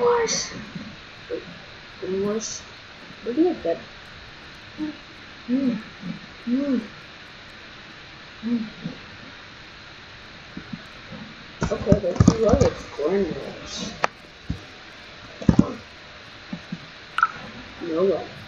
worse. Getting worse. We're doing good. Okay, let's see what it's going. No way.